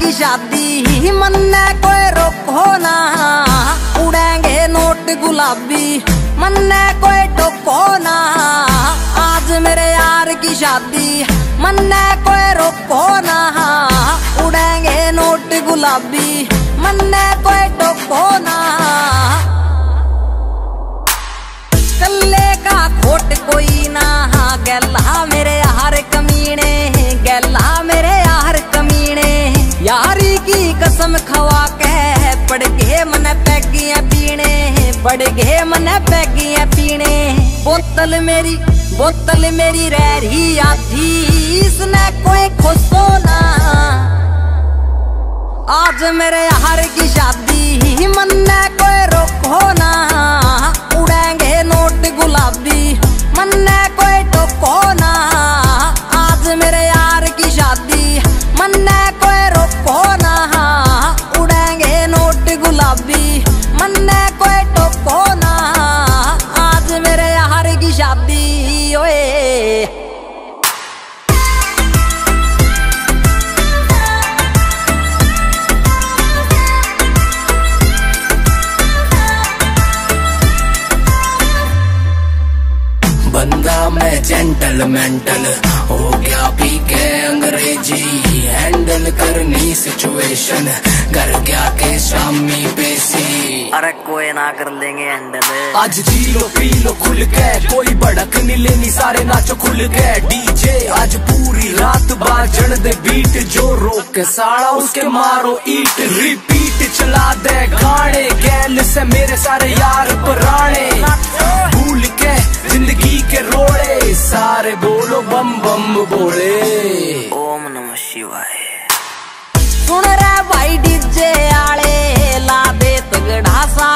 की शादी मन्ने कोई रोको ना, उड़ेंगे नोट गुलाबी मन्ने कोई टोको ना। आज मेरे यार की शादी मन्ने कोई रोको ना, उड़ेंगे नोट गुलाबी मन्ने कोई टोको ना। कल्ले का खोट कोई ना, गैला मेरे यार कमीने, गैला मेरे यार कमीने। यारी की कसम खवा के पड़ गए मन पैगियां पीने, पड़ गए मन पैगियां पीने। बोतल मेरी रह रही आती, इसने कोई खुशो ना। आज मेरे यार की शादी मन्ने कोई रोको ना, उड़ेंगे नोट गुलाबी मन्ने कोई टोको ना। आज मेरे यार की शादी मन्ने कोई रोको ना, उड़ेंगे नोट गुलाबी मन्ने कोई टोको ना। आज मेरे यार की शादी ओए। बंदा मैं जेंटल मेंटल हो गया पी के अंग्रेजी, हैंडल करनी सिचुएशन कर गया के शामी पेशी। अरे कोई ना कर लेंगे हैंडल। आज जी लो पी लो खुल के, कोई भड़क नहीं लेनी सारे नाचो खुल के। डीजे आज पूरी रात बाजण दे बीट, जो रोक के साड़ा उसके मारो ईट। रिपीट चला दे गाने, गैल से मेरे सारे यार पुराने। भूल के जिंदगी के रोड़े, सारे बोलो बम बम बोले। ओम नमः शिवाय। सुन रे भाई डीजे आले, ला दे तगड़ा सा